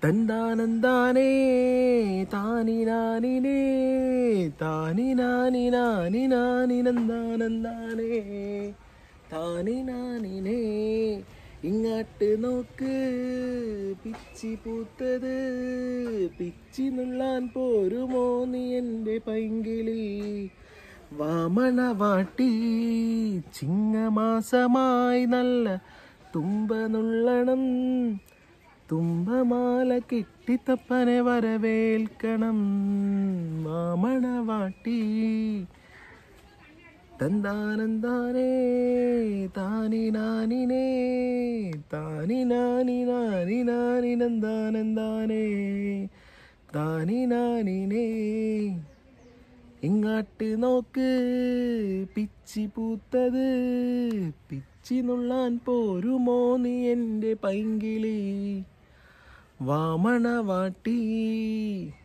തന്താനന്താനേ താനി നാനിനേ താനി നാനി നാനി നാനി നന്ദാനന്ദാനേ താനി നാനിനേ ഇങ്ങാട്ട് നോക്ക് പിച്ചി പൂത്തത് പിച്ചി നുള്ളാൻ പോരുമോ നീ എൻ്റെ പൈങ്കിളി വാമണവാട്ടി ചിങ്ങമാസമായി നല്ല തുമ്പ നുള്ളണം തുമ്പമാല കെട്ടിത്തപ്പനെ വരവേൽക്കണം മാമണവാട്ടി തന്താനന്താനേ താനി നാനിനേ താനി നാനി നാനി നാനി നന്ദാനന്ദാനേ താനി നാനിനേ ഇങ്ങാട്ട് നോക്ക് പിച്ചി പൂത്തത് പിച്ചി നുള്ളാൻ പോരുമോ നീ എൻ്റെ പൈങ്കിളി വാമണവാട്ടി.